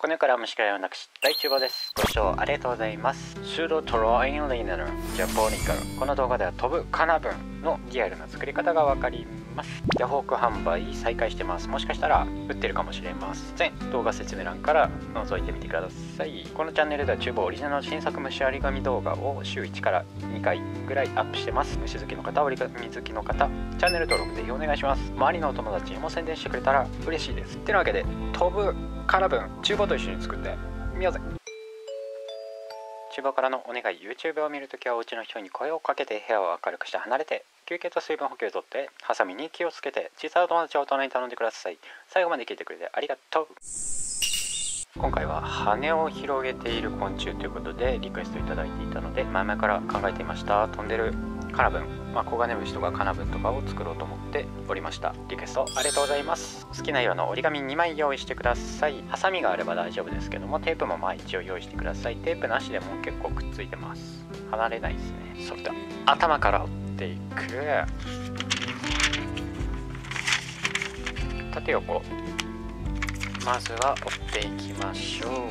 骨から虫からなくし大厨房です。ご視聴ありがとうございます。シュードトロインリーナルジャポニカル。この動画では飛ぶカナブンのリアルな作り方がわかります。ヤフオク販売再開してます。もしかしたら売ってるかもしれません。動画説明欄から覗いてみてください。このチャンネルでは厨房オリジナルの新作虫割り紙動画を週1から2回ぐらいアップしてます。虫好きの方、折り紙好きの方、チャンネル登録ぜひお願いします。周りのお友達にも宣伝してくれたら嬉しいです。てなわけで飛ぶカナブン厨房と一緒に作ってみようぜ。厨房からのお願い。 YouTube を見るときはお家の人に声をかけて部屋を明るくして離れて休憩と水分補給をとってハサミに気をつけて小さいお友達を大人に頼んでください。最後まで聞いてくれてありがとう。今回は羽を広げている昆虫ということでリクエストいただいていたので前々から考えていました。飛んでるカナブン、コガネムシとかカナブンとかを作ろうと思っておりました。リクエストありがとうございます。好きな色の折り紙2枚用意してください。ハサミがあれば大丈夫ですけどもテープも一応用意してください。テープなしでも結構くっついてます。離れないですね。それでは頭から折っていく。縦横まずは折っていきましょう。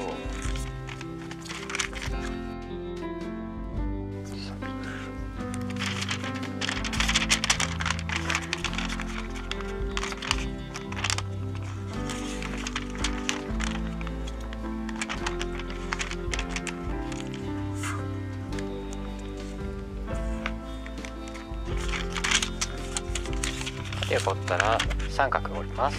縦横折ったら三角折ります。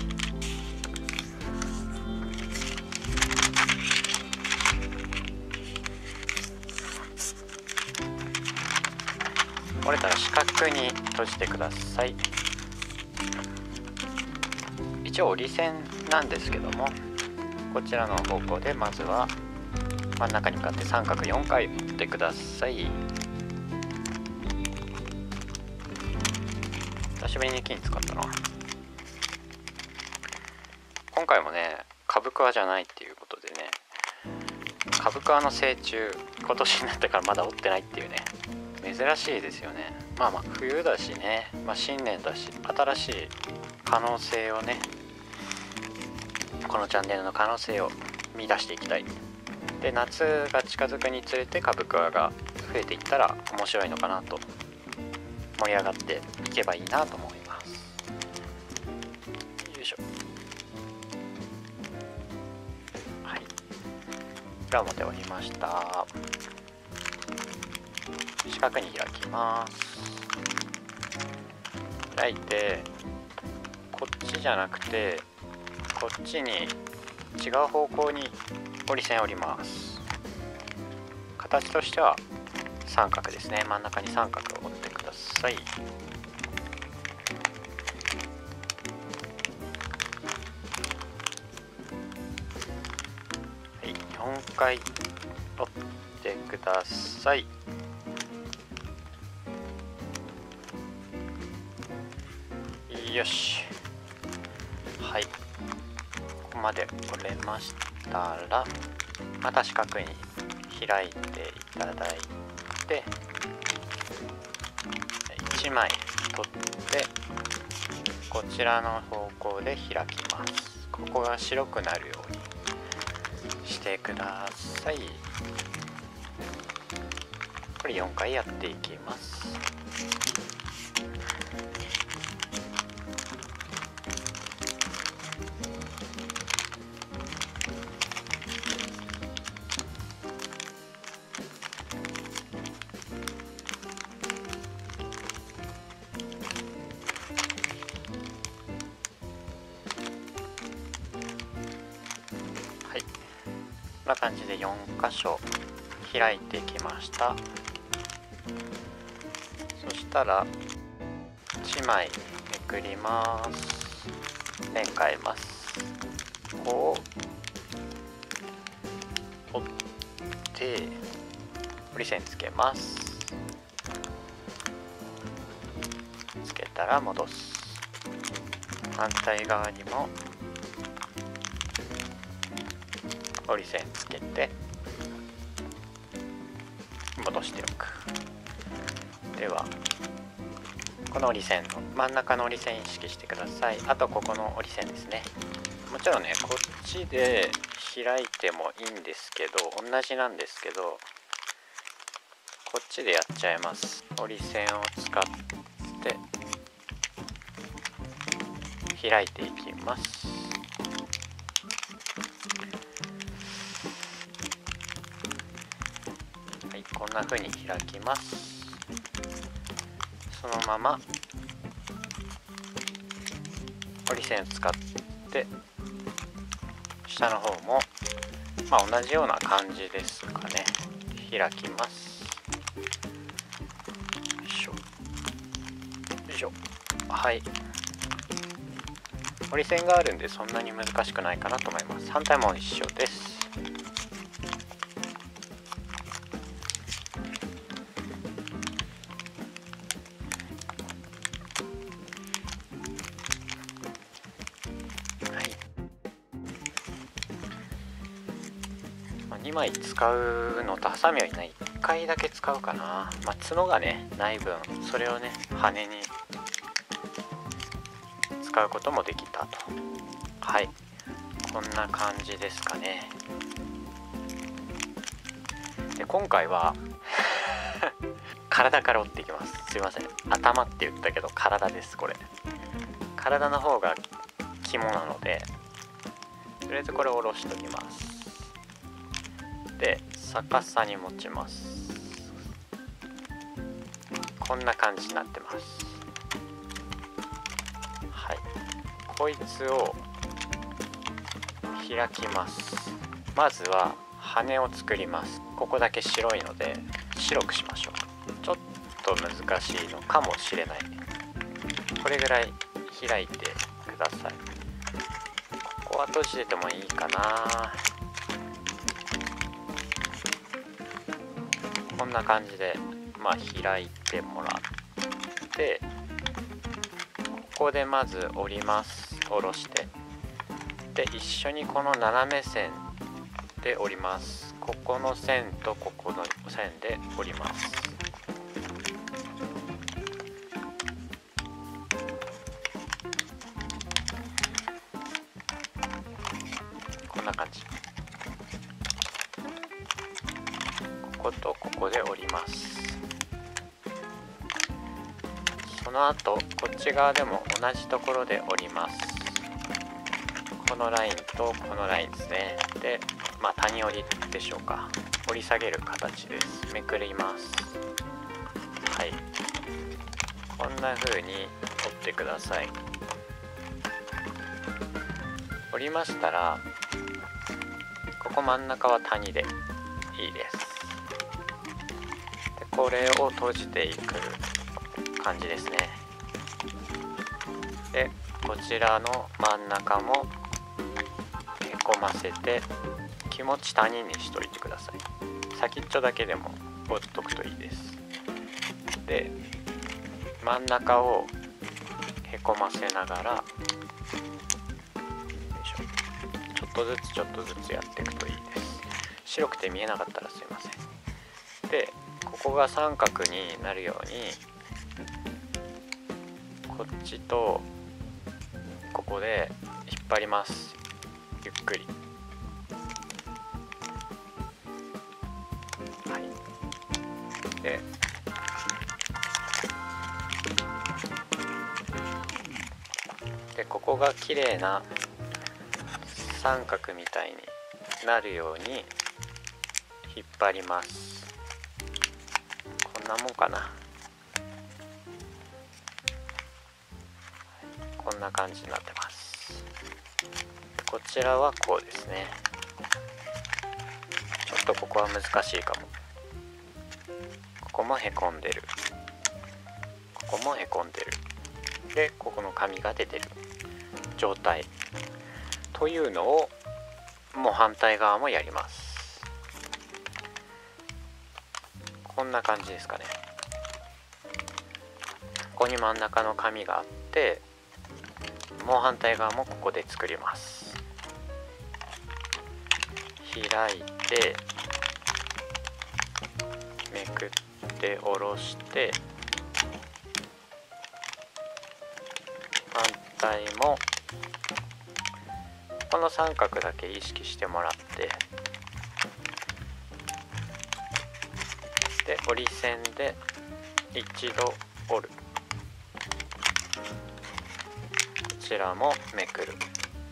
折れたら四角に閉じてください。一応折り線なんですけどもこちらの方向でまずは真ん中に向かって三角4回折ってください。久しぶりに金使ったな。今回もねカブクワじゃないっていうことでね、カブクワの成虫今年になってからまだ折ってないっていうね、珍しいですよね。冬だしね、新年だし新しい可能性をね、このチャンネルの可能性を見出していきたい。で夏が近づくにつれてカブクワが増えていったら面白いのかなと、盛り上がっていけばいいなと思います。よいしょ。はい、裏表折りました。四角に開きます。開いてこっちじゃなくてこっちに違う方向に折り線折ります。形としては三角ですね。真ん中に三角を折ってください。はい、4回折ってください。よし、はい、ここまで折れましたらまた四角に開いていただいて1枚取ってこちらの方向で開きます。ここが白くなるようにしてください。これ4回やっていきます。こんな感じで4箇所開いていきました。そしたら1枚めくります。ペン変えます。ここを折って折り線つけます。つけたら戻す。反対側にも折り線つけて戻しておく。ではこの折り線の真ん中の折り線意識してください。あとここの折り線ですね。もちろんねこっちで開いてもいいんですけど、同じなんですけど、こっちでやっちゃいます。折り線を使って開いていきます。はい、こんな風に開きます。そのまま折り線を使って下の方も同じような感じですかね。開きます。よいしょよいしょ。はい、折り線があるんでそんなに難しくないかなと思います。反対も一緒です。2枚使うのとハサミはいない1回だけ使うかな。角がねない分、それをね羽に使うこともできたと。はい、こんな感じですかね。で今回は体から折っていきます。すいません、頭って言ったけど体です。これ体の方が肝なので、とりあえずこれを下ろしておきます。で逆さに持ちます。こんな感じになってます。はい、こいつを開きます。まずは羽を作ります。ここだけ白いので白くしましょう。ちょっと難しいのかもしれない。これぐらい開いてください。ここは閉じててもいいかな。こんな感じで開いてもらって、ここでまず折ります。下ろして、で一緒にこの斜め線で折ります。ここの線とここの線で折ります。こんな感じ。こことここで折ります。その後こっち側でも同じところで折ります。このラインとこのラインですね。で谷折りでしょうか。折り下げる形です。めくります。はい、こんな風に折ってください。折りましたらここ真ん中は谷でいいです。でこれを閉じていく感じですね。でこちらの真ん中もへこませて気持ち谷にしといてください。先っちょだけでも折っとくといいです。で真ん中をへこませながら、よいしょ、ちょっとずつちょっとずつやっていくといいです。白くて見えなかったらすいません。でここが三角になるようにこっちとここで引っ張ります。ゆっくり。はい。でここが綺麗な三角みたいになるように引っ張ります。こんなもんかな。こんな感じになってます。こちらはこうですね。ちょっとここは難しいかも。ここもへこんでる。ここもへこんでる。でここの紙が出てる状態というのをもう反対側もやります。こんな感じですかね。ここに真ん中の紙があって、もう反対側もここで作ります。開いてめくって下ろして反対もこの三角だけ意識してもらって、で折り線で一度折る。こちらもめくる。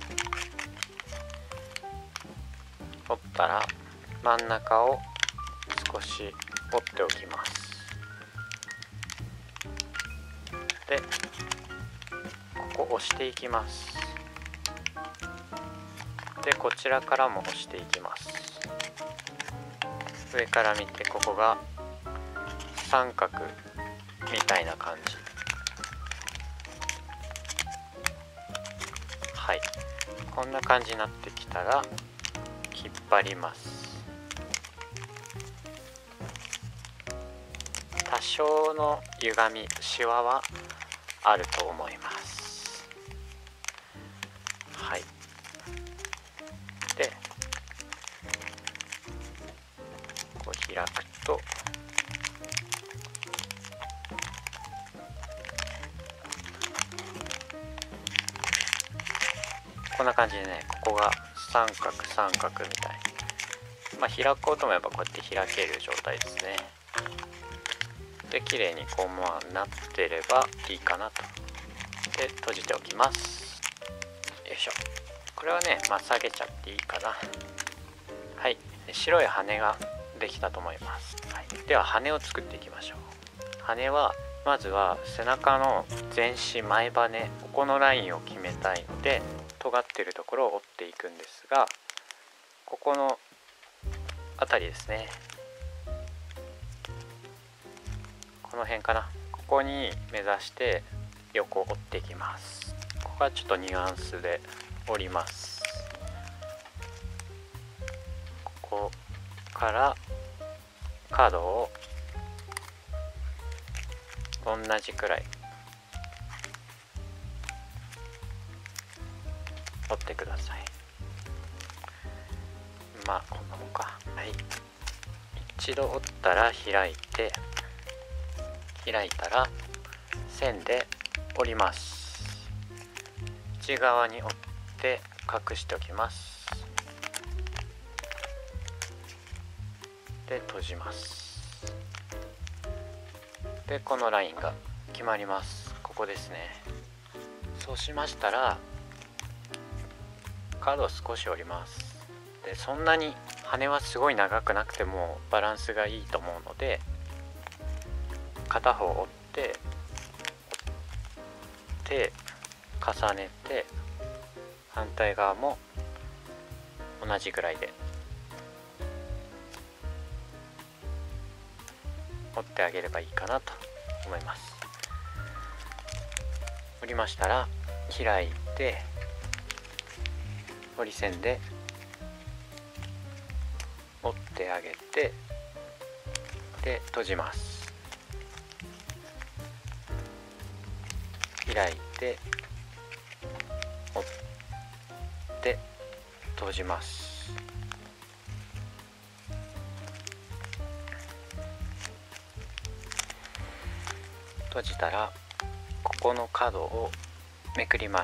折ったら真ん中を少し折っておきます。でここ押していきます。でこちらからも押していきます。上から見てここが三角みたいな感じ。はい、こんな感じになってきたら引っ張ります。多少の歪み、シワはあると思います。はい。で、こう開くと、こんな感じでね、ここが三角三角みたいに、まあ、開こうと思えばこうやって開ける状態ですね。で綺麗にこうなってればいいかなと。で閉じておきます。よいしょ。これはね、下げちゃっていいかな。はい、白い羽ができたと思います。はい、では羽を作っていきましょう。羽はまずは背中の前肢前羽、ここのラインを決めたいので、尖っているところを折っていくんですが、ここの辺りですね、この辺かな、ここに目指して横を折っていきます。ここはちょっとニュアンスで折ります。ここから角を同じくらい折ってください。こんなもんか。はい、一度折ったら開いて、開いたら線で折ります。内側に折って隠しておきます。で閉じます。でこのラインが決まります。ここですね。そうしましたら角を少し折ります。でそんなに羽はすごい長くなくてもバランスがいいと思うので、片方折って手重ねて、反対側も同じぐらいで折ってあげればいいかなと思います。折りましたら開いて折り線で折ってあげて、で閉じます。開いて折って閉じます。閉じたらここの角をめくります。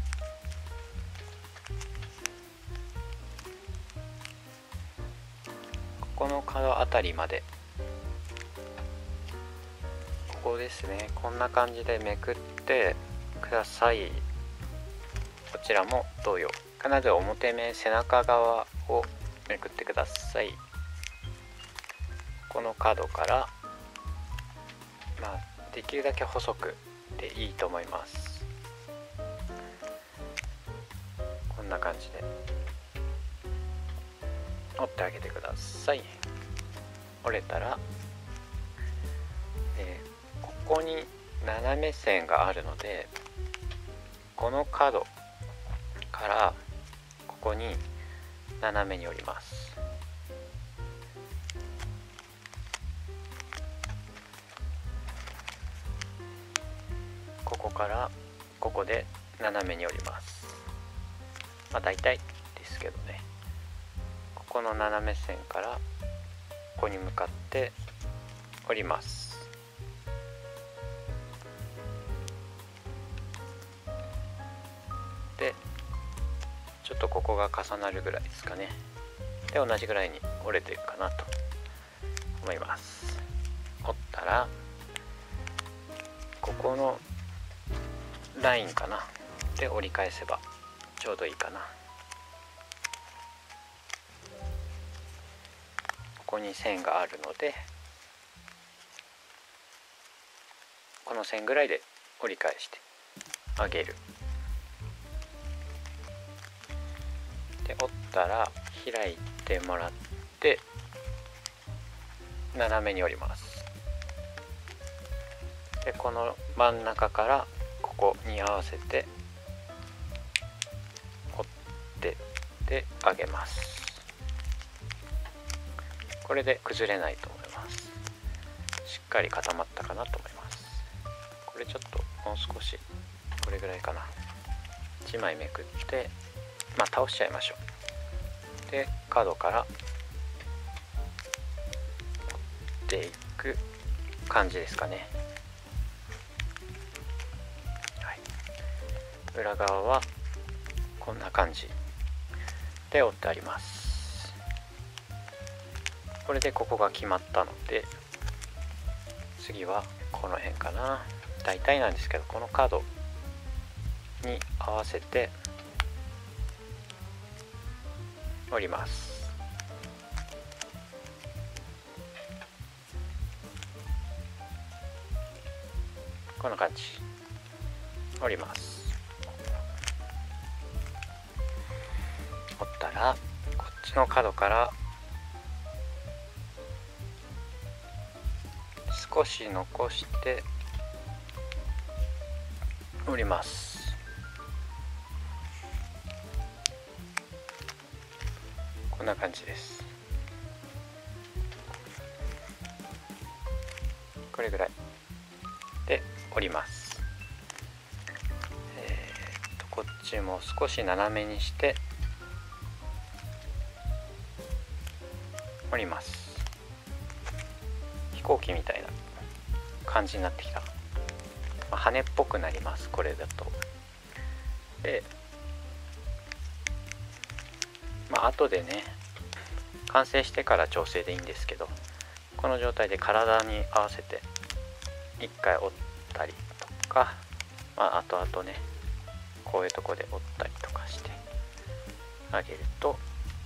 ここの角あたりまで、ここですね、こんな感じでめくってください。こちらも同様、必ず表目背中側をめくってください。この角からできるだけ細くでいいと思います。こんな感じで折ってあげてください。折れたら、ここに斜め線があるので、この角からここに斜めに折ります。ここからここで斜めに折ります。大体ですけどね、ここの斜め線からここに向かって折ります。でちょっとここが重なるぐらいですかね。で同じぐらいに折れてるかなと思います。折ったらここのラインかなで折り返せばちょうどいいかな。ここに線があるのでこの線ぐらいで折り返してあげる。で折ったら開いてもらって斜めに折ります。でこの真ん中からここに合わせて折ってで上げます。これで崩れないと思います。しっかり固まったかなと思います。これちょっともう少しこれぐらいかな。1枚めくって倒しちゃいましょう。で角から折っていく感じですかね。裏側はこんな感じで折ってあります。これでここが決まったので次はこの辺かな。大体なんですけどこの角に合わせて折ります。こんな感じ折ります。折ったらこっちの角から少し残して折ります。こんな感じです。これぐらいで折ります。こっちも少し斜めにして折ります。飛行機みたいな感じになってきた。羽っぽくなります、これだと。で後でね完成してから調整でいいんですけど、この状態で体に合わせて一回折ったりとか、後々ねこういうとこで折ったりとかしてあげると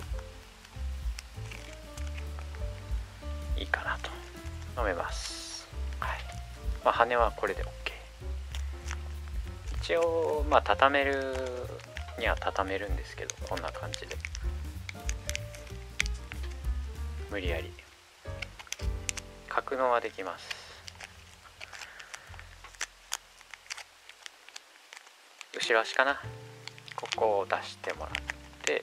いいかなと思います。羽はこれで OK。 一応畳めるには畳めるんですけど、こんな感じで無理やり格納はできます。後ろ足かな、ここを出してもらって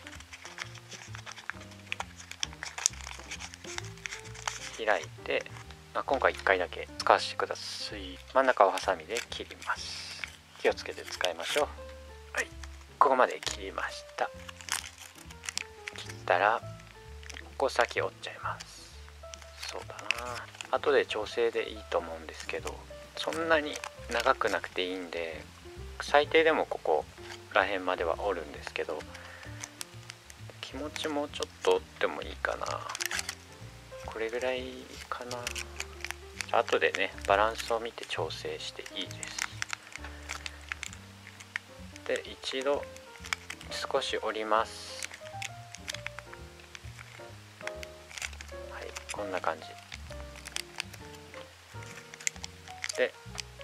開いて、今回1回だけ使わせてください。真ん中をハサミで切ります。気をつけて使いましょう。ここまで切りました。切ったらここ先折っちゃいます。そうだな、後で調整でいいと思うんですけど、そんなに長くなくていいんで、最低でもここら辺までは折るんですけど、気持ちもちょっと折ってもいいかな。これぐらいかな。後でねバランスを見て調整していいです。で一度少し折ります。こんな感じで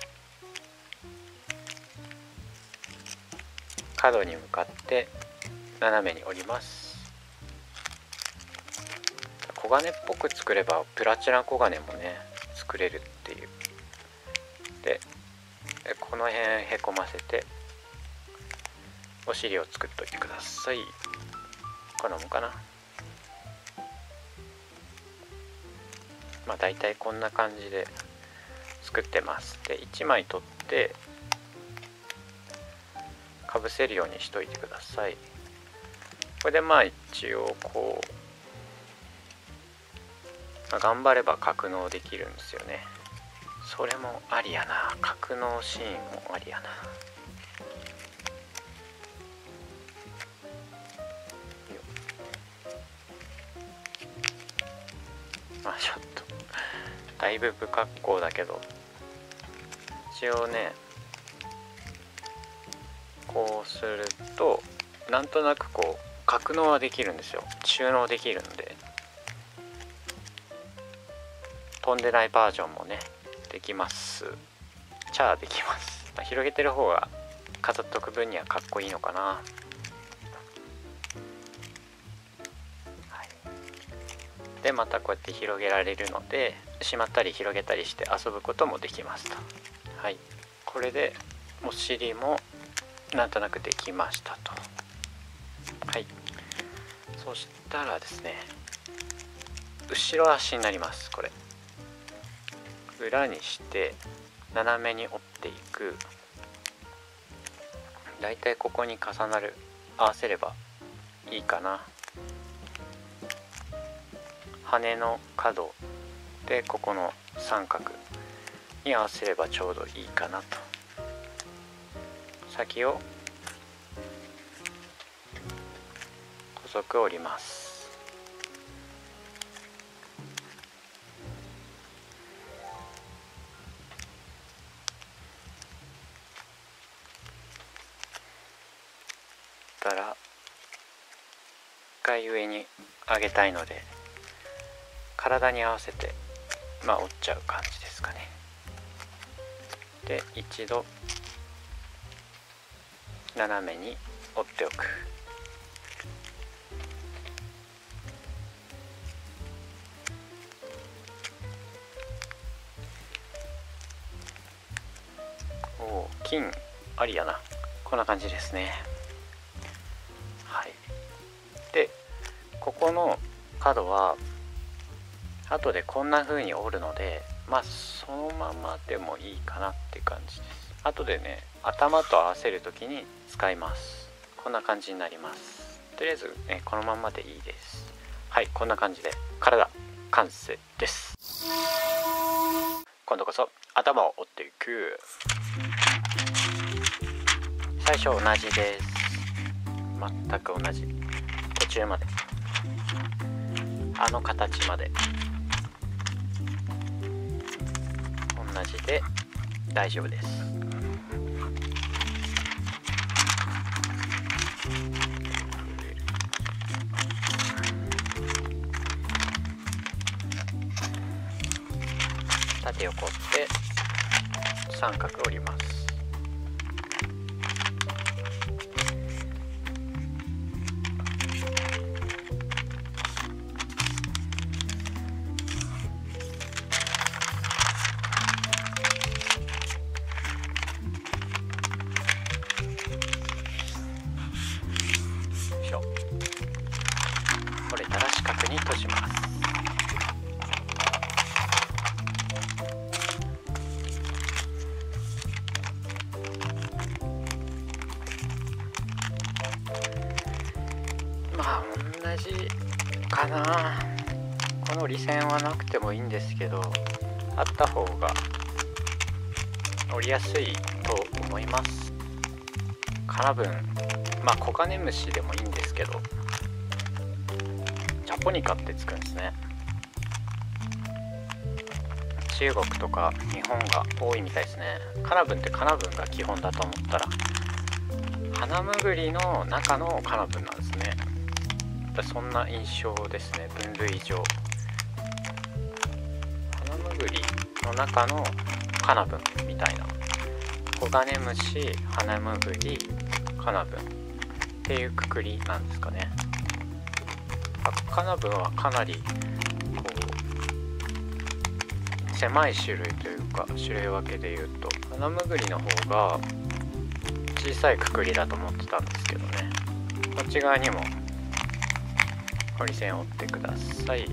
角に向かって斜めに折ります。黄金っぽく作ればプラチナ黄金もね作れるっていう。でこの辺へこませてお尻を作っといてください。こんなもんかな。だいたいこんな感じで作ってます。で1枚取ってかぶせるようにしといてください。これで一応こう、頑張れば格納できるんですよね。それもありやな、格納シーンもありやな。 まあちょっとだいぶ不格好だけど、一応ねこうするとなんとなくこう格納はできるんですよ。収納できるんで、飛んでないバージョンもねできます。チャーできます。まあ、広げてる方が飾っとく分にはかっこいいのかな。はい、でまたこうやって広げられるので、しまったり広げたりして遊ぶこともできますと。はい、これでお尻もなんとなくできましたと。はい、そしたらですね、後ろ足になります。これ裏にして斜めに折っていく。だいたいここに重なる合わせればいいかな。羽の角でここの三角に合わせればちょうどいいかなと。先を細く折ります。から一回上に上げたいので、体に合わせて折っちゃう感じですかね。で一度斜めに折っておく。おお、金ありやな。こんな感じですね。はい、でここの角は後でこんな風に折るので、そのままでもいいかなって感じです。後でね頭と合わせる時に使います。こんな感じになります。とりあえず、このままでいいです。はい、こんな感じで体完成です。今度こそ頭を折っていく。最初同じです。全く同じ。途中まであの形まで同じで大丈夫です。縦横って三角折ります。折れたら四角に閉じます。同じかな。この理線はなくてもいいんですけど、あった方が折りやすいと思います。金分、コガネムシでもいいんですけど、ジャポニカってつくんですね。中国とか日本が多いみたいですね。金分って金分が基本だと思ったら、花むぐりの中の金分なんですね。そんな印象ですね、分類上。花むぐりの中の金分みたいな、コガネムシ、花むぐり、金分っていうくくりなんですかね。金分はかなりこう狭い種類というか、種類分けでいうと花むぐりの方が小さいくくりだと思ってたんですけどね。こっち側にも折り線を折ってください。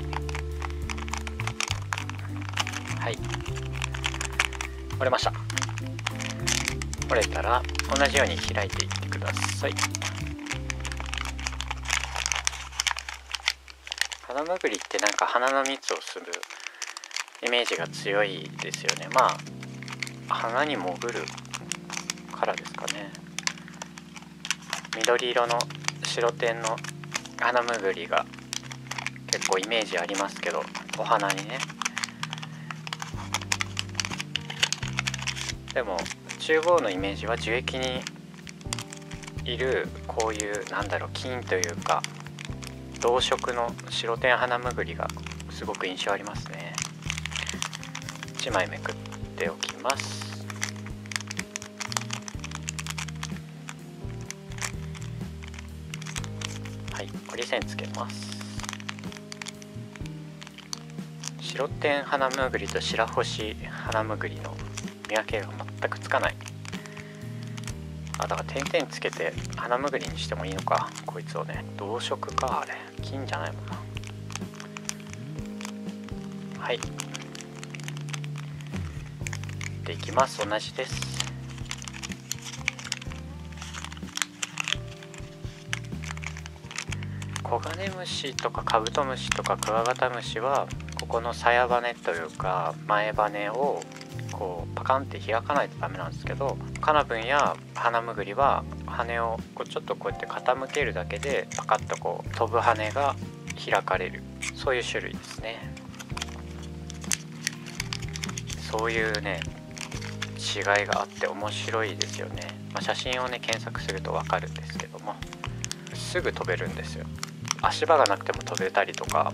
はい、折れました。折れたら同じように開いていってください。花むぐりってなんか花の蜜をするイメージが強いですよね。花に潜るからですかね。緑色の白点の花むぐりが結構イメージありますけど、 お花にね。でも中央のイメージは樹液にいるこういう菌というか同色の白天花むぐりがすごく印象ありますね。1枚めくっておきます。はい、折り線つけます。白天花むぐりと白星花むぐりの見分けが全くつかない。だから点々つけて花むぐりにしてもいいのか、こいつをね。同色か、あれ金じゃないもんな。はい、でいきます。同じです。コガネムシとかカブトムシとかクワガタムシはここの鞘羽というか前羽をこうパカンって開かないとダメなんですけど、カナブンやハナムグリは羽をちょっとこうやって傾けるだけでパカッとこう飛ぶ羽が開かれる、そういう種類ですね。そういうね違いがあって面白いですよね。写真をね検索すると分かるんですけども、すぐ飛べるんですよ。足場がなくても飛べたりとか、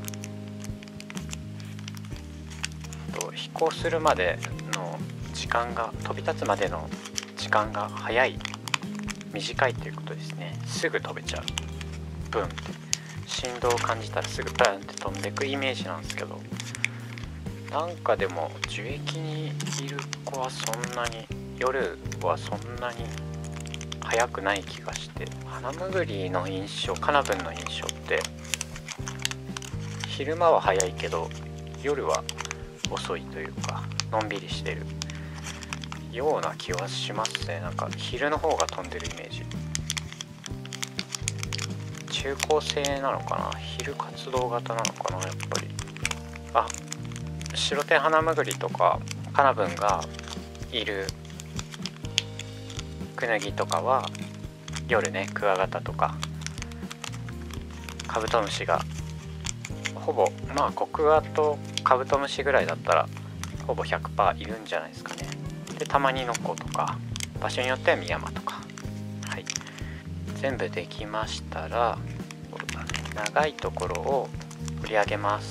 飛行するまでの時間が、飛び立つまでの時間が早い、短いということですね。すぐ飛べちゃう。ブンって振動を感じたらすぐブンって飛んでいくイメージなんですけど、なんかでも樹液にいる子はそんなに、夜はそんなに速くない気がして、ハナムグリの印象、カナブンの印象って昼間は速いけど夜は遅いというかのんびりしてるような気はしますね。なんか昼の方が飛んでるイメージ。中高生なのかな、昼活動型なのかな、やっぱり。白天ハナムグリとかカナブンがいるクヌギとかは夜ね、クワガタとかカブトムシがほぼ、コクワとカブトムシぐらいだったらほぼ 100% いるんじゃないですかね。でたまにノコとか、場所によってはミヤマとか。はい、全部できましたら長いところを振り上げます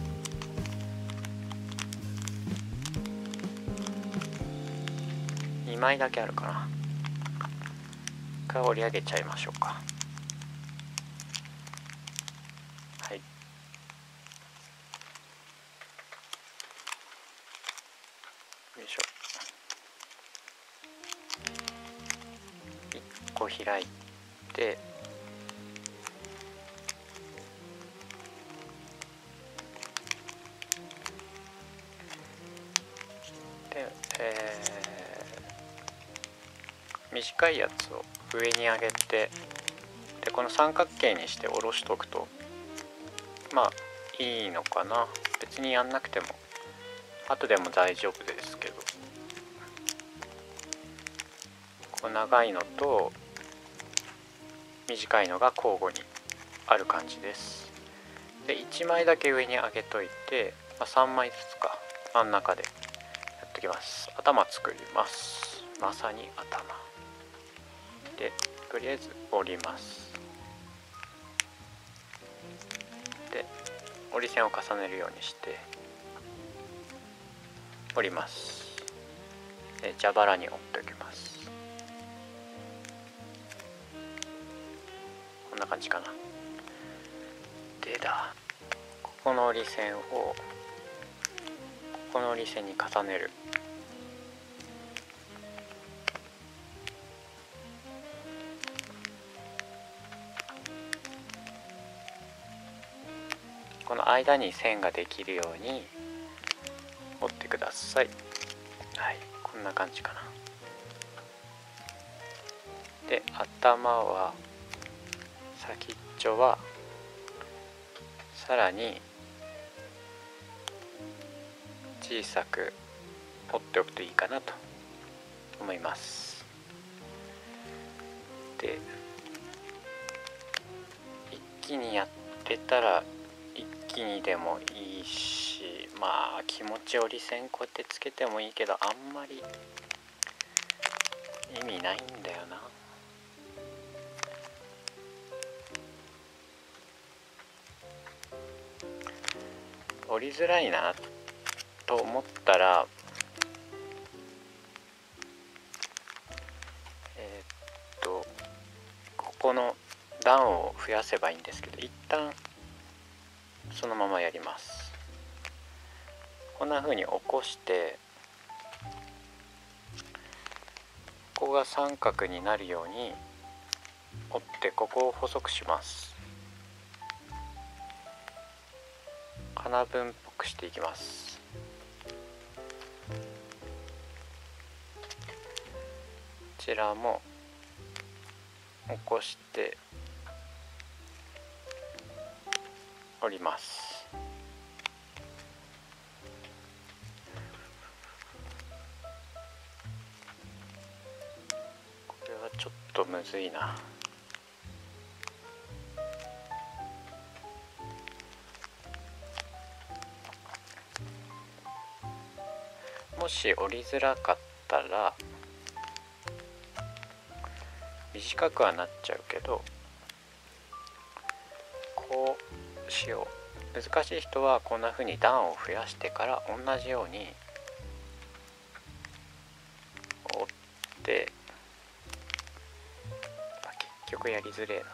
。2枚だけあるかな。一回折り上げちゃいましょうか。はい、よいしょ。1個開いて、で、短いやつを上に上げて、でこの三角形にして下ろしておくといいのかな。別にやんなくても後でも大丈夫ですけど、こう長いのと短いのが交互にある感じです。で1枚だけ上に上げといて、3枚ずつか真ん中でやっときます。頭作ります。まさに頭でとりあえず折ります。で折り線を重ねるようにして折ります。で蛇腹に折っておきます。こんな感じかな。でここの折り線をここの折り線に重ねる。この間に線ができるように折ってください。はい、こんな感じかな。で頭は先っちょはさらに小さく折っておくといいかなと思います。で一気にやってたら一気にでもいいし、 まあ気持ち折り線こうやってつけてもいいけど、あんまり意味ないんだよな。折りづらいなと思ったら、ここの段を増やせばいいんですけど、一旦そのままやります。こんな風に起こして、ここが三角になるように折って、ここを細くします。金分っぽくしていきます。こちらも起こして折ります。これはちょっとむずいな。もし折りづらかったら短くはなっちゃうけど、こうしよう。難しい人はこんな風に段を増やしてから同じように折って、結局やりづれえな。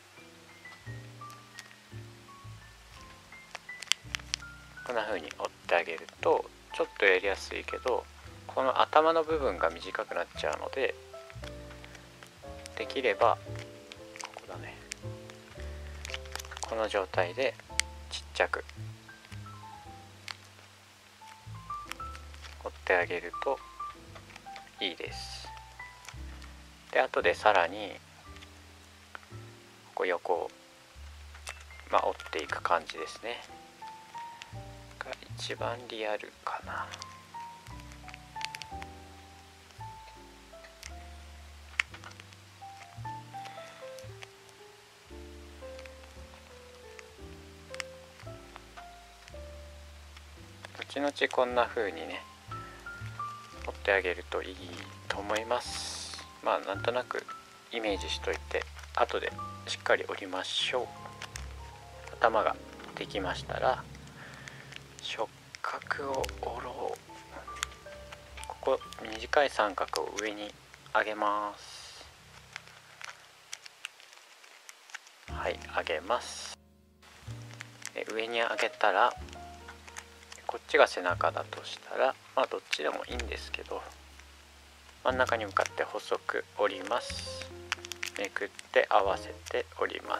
こんな風に折ってあげるとちょっとやりやすいけど、この頭の部分が短くなっちゃうので、できればここだね、この状態でちっちゃく折ってあげるといいです。で、後でさらにここ横を、折っていく感じですねが一番リアルかな。後々こんな風にね折ってあげるといいと思います。なんとなくイメージしといて後でしっかり折りましょう。頭ができましたら触角を折ろう。ここ短い三角を上に上げます。はい、上げます。上に上げたら、こっちが背中だとしたらどっちでもいいんですけど、真ん中に向かって細く折ります。めくって合わせて折ります。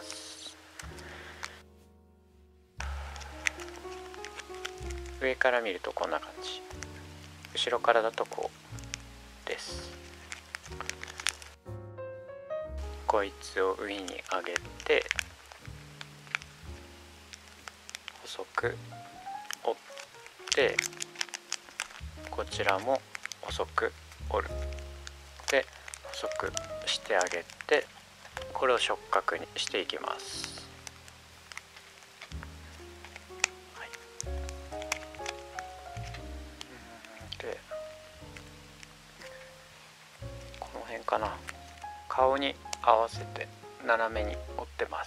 上から見るとこんな感じ、後ろからだとこうです。こいつを上に上げて細く折って、こちらも細く折る。で、細くしてあげて、これを触角にしていきます。はい、で、この辺かな、顔に合わせて斜めに折ってます。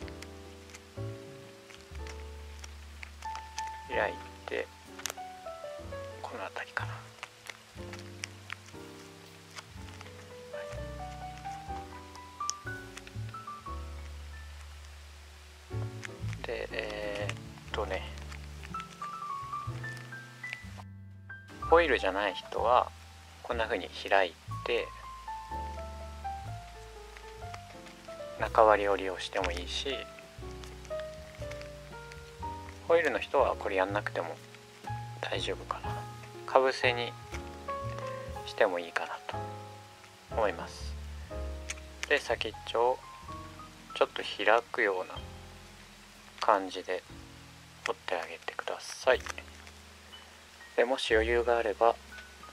開いてこの辺りかな。でホイールじゃない人はこんな風に開いて中割り折りをしてもいいし、ホイールの人はこれやんなくても大丈夫かな。かぶせにしてもいいかなと思います。で、先っちょをちょっと開くような感じで折ってあげてください。で、もし余裕があれば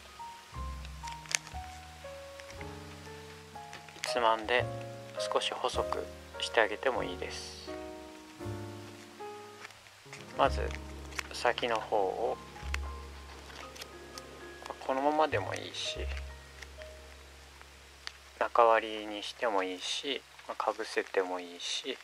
つまんで少し細くしてあげてもいいです。まず先の方をこのままでもいいし、中割りにしてもいいし、かぶせてもいいし、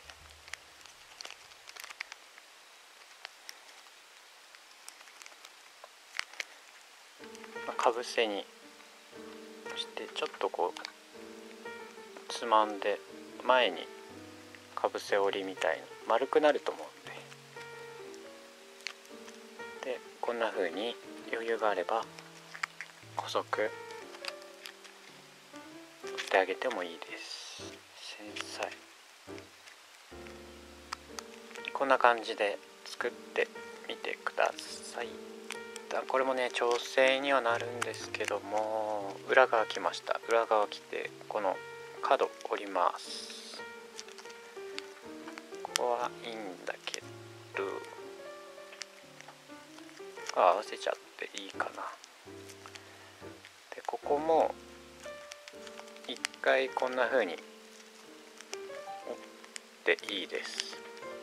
かぶせにしてちょっとこうつまんで前にかぶせ折りみたいに丸くなると思うんで、こんな風に余裕があれば細く折ってあげてもいいです。繊細。こんな感じで作ってみてください。これもね調整にはなるんですけども、裏側来ました。裏側来てこの角折ります。ここはいいんだけど、合わせちゃっていいかな。でここも一回こんな風に折っていいです。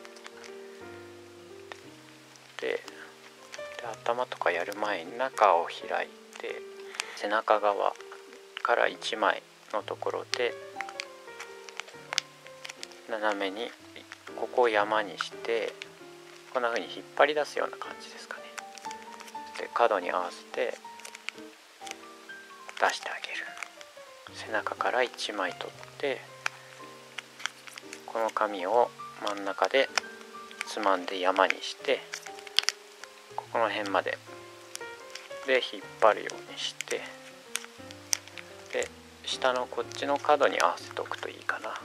で頭とかやる前に中を開いて、背中側から1枚のところで斜めにここを山にして、こんな風に引っ張り出すような感じですかね。で角に合わせて出してあげる。背中から1枚取って、この紙を真ん中でつまんで山にして、この辺までで引っ張るようにして、で下のこっちの角に合わせておくといいかな。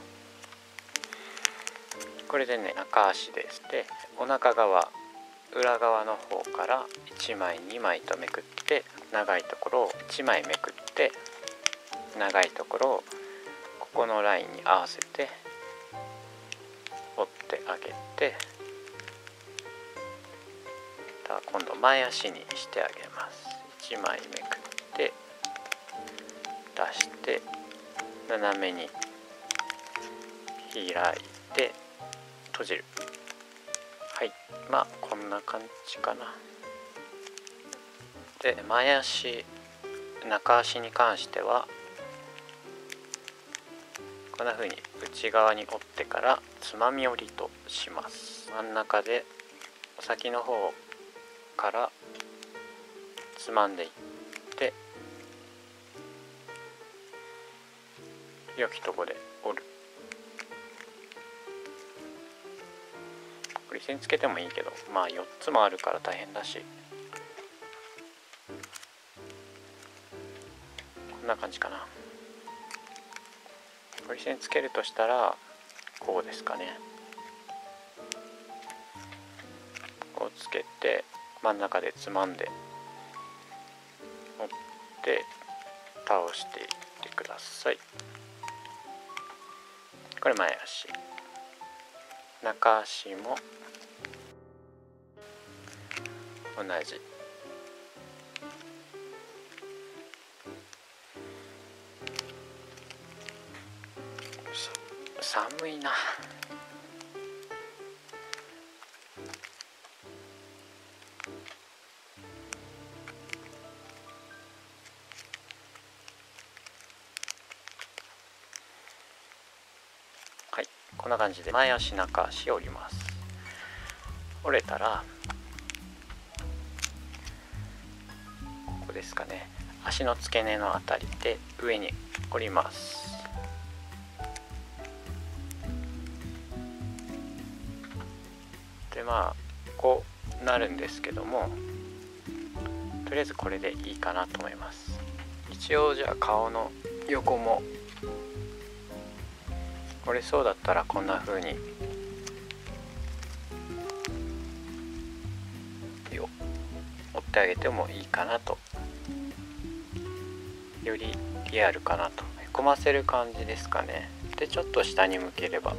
これでね中足です。でお腹側裏側の方から1枚2枚とめくって、長いところを1枚めくって、長いところをここのラインに合わせて折ってあげて、今度前足にしてあげます。1枚めくって出して斜めに開いて閉じる。はい、こんな感じかな。で前足中足に関してはこんな風に内側に折ってからつまみ折りとします。真ん中で先の方からつまんでいって、良きとこで折る。折り線つけてもいいけど、4つもあるから大変だし、こんな感じかな。折り線つけるとしたらこうですかね。こうつけて真ん中でつまんで折って倒していってください。これ前足、中足も同じ。寒いな。はい、こんな感じで前足中足折ります。折れたらここですかね、足の付け根のあたりで上に折ります。でこうなるんですけども、とりあえずこれでいいかなと思います。一応じゃあ顔の横も折れそうだったらこんな風に折ってあげてもいいかなと、よりリアルかなと。へこませる感じですかね。でちょっと下に向ければ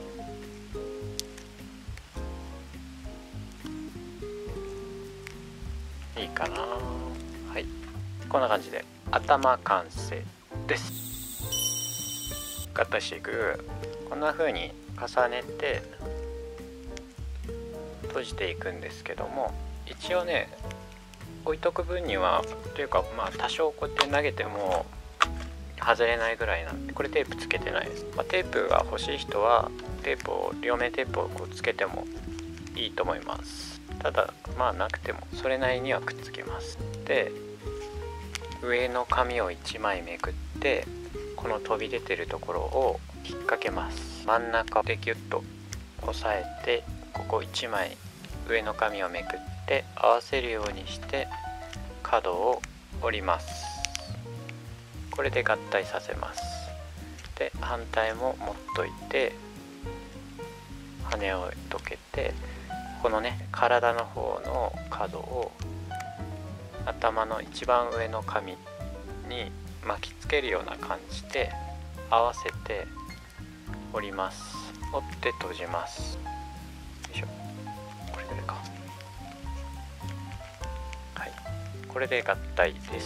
いいかな。はい、こんな感じで頭完成です。カットしていく。こんな風に重ねて閉じていくんですけども、 一応ね置いとく分にはというか、まあ多少こうやって投げても外れないぐらいなんで、これテープつけてないです。テープが欲しい人は両面テープをこうつけてもいいと思います。ただまあなくてもそれなりにはくっつきます。で、上の紙を1枚めくって、この飛び出てるところを引っ掛けます。真ん中でギュッと押さえて、ここ1枚上の紙をめくって合わせるようにして角を折ります。これで合体させます。で、反対も持っといて、羽をどけて、このね体の方の角を頭の一番上の紙に巻きつけるような感じで合わせて折ります。折って閉じます。よいしょ、これぐらいか。はい、これで合体です。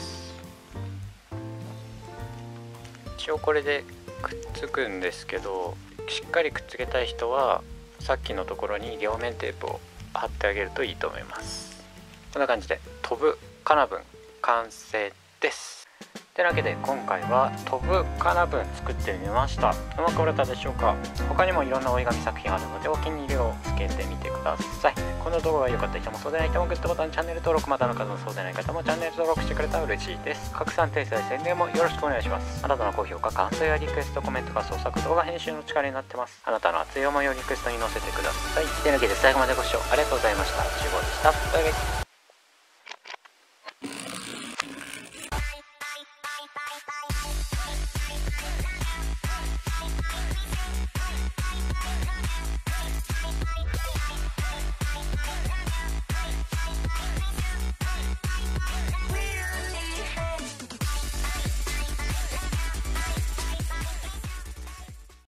一応これでくっつくんですけど、しっかりくっつけたい人はさっきのところに両面テープを貼ってあげるといいと思います。こんな感じで飛ぶカナブン完成です。というわけで今回は飛ぶカナブン作ってみました。うまく折れたでしょうか。他にもいろんな折り紙作品あるのでお気に入りをつけてみてください。この動画が良かった人もそうでない人もグッドボタン、チャンネル登録、またの方もそうでない方もチャンネル登録してくれたら嬉しいです。拡散訂正宣伝もよろしくお願いします。あなたの高評価、感想やリクエスト、コメントが創作動画編集の力になってます。あなたの熱い思いをリクエストに載せてください。というわけで最後までご視聴ありがとうございました。中坊でした。バイバイ。